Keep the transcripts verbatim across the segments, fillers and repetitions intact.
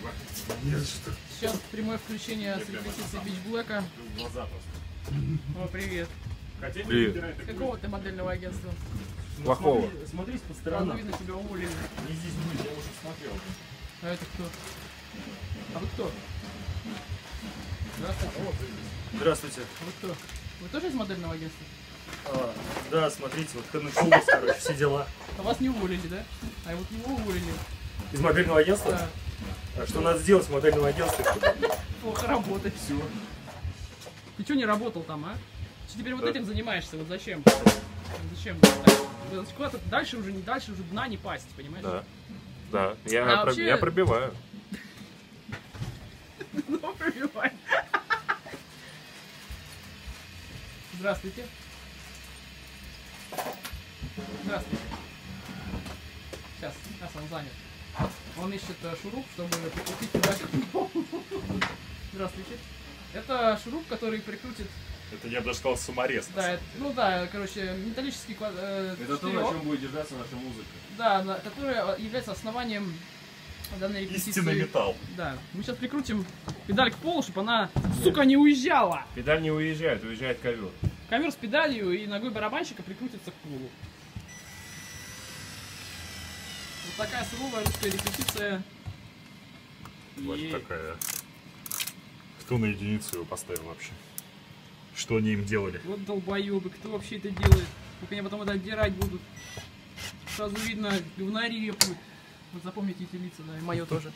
Спасибо. Не за что. Сейчас прямое включение с репетиции Бич Блэка. Глаза просто. О, привет. Привет. С какого ты модельного агентства? Плохого. Смотри, смотрите по Сразу сторонам. видно, тебя уволили. Не здесь будет, я уже смотрел. А это кто? А вы кто? Здравствуйте. Здравствуйте. Вы кто? Вы тоже из модельного агентства? А, да, смотрите, вот началось, короче, все дела. А вас не уволили, да? А вот его уволили. Из модельного агентства? Да. А что надо сделать в модельном агентстве? Плохо работать. Все. Ты что не работал там, а? Что теперь вот Да. этим занимаешься? Вот зачем? Зачем? Куда-то дальше уже не дальше уже дна не пасть, понимаешь? Да. Да. Я, А про- вообще- я пробиваю. Ну, пробивай. Здравствуйте. Здравствуйте. Сейчас, сейчас он занят. Он ищет э, шуруп, чтобы прикрутить туда. Здравствуйте. Это шуруп, который прикрутит. Это, я бы даже сказал, саморез. Да, это- ну да, короче, металлический квад... э, Это то, на штырек, чем будет держаться наша музыка. да, на- который является основанием данной репетиции. Истинный металл. Да. Мы сейчас прикрутим педаль к полу, чтобы она, сука, не уезжала. Педаль не уезжает, уезжает ковер. Ковер с педалью и ногой барабанщика прикрутится к полу. Вот такая суровая русская репетиция. Вот И такая. Кто на единицу его поставил вообще? Что они им делали? вот долбоебы, кто вообще это делает? Как они потом это отдирать будут. Сразу видно, говнари репают. Вот запомните эти лица, да, и мое тоже.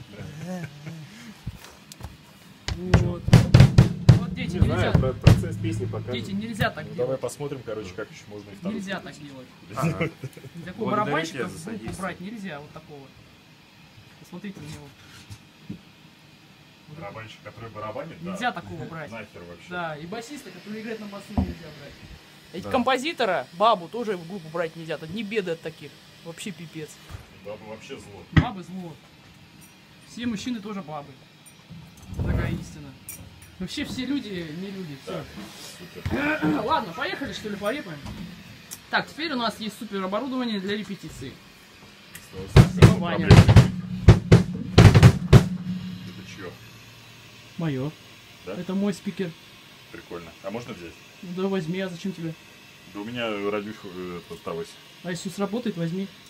Вот. Вот дети, Не нельзя. знаю, про- процесс песни покажет. Дети, нельзя так Ну, давай делать. посмотрим, короче, как еще можно и вторую. Нельзя так делать. Ага. Такого Благодарю барабанщика тебя в за группу содействие. брать нельзя, вот такого. Посмотрите на него. Барабанщик, который барабанит, Нельзя да. такого брать. Нахер вообще. Да, и басиста, который играет на басу, нельзя брать. Эти Да. композитора, бабу тоже в группу брать нельзя. Одни беды от таких. Вообще пипец. Баба вообще зло. Бабы зло. Все мужчины тоже бабы. Такая истина. Вообще все люди не люди. Все. Супер. Ладно, поехали что ли, порепаем. Так, теперь у нас есть супер оборудование для репетиции. Спасибо, Ваня. Это чье? Мое. Да? Это мой спикер. Прикольно. А можно взять? Ну да возьми, а зачем тебе? Да у меня радио э, осталось. А если сработает, возьми.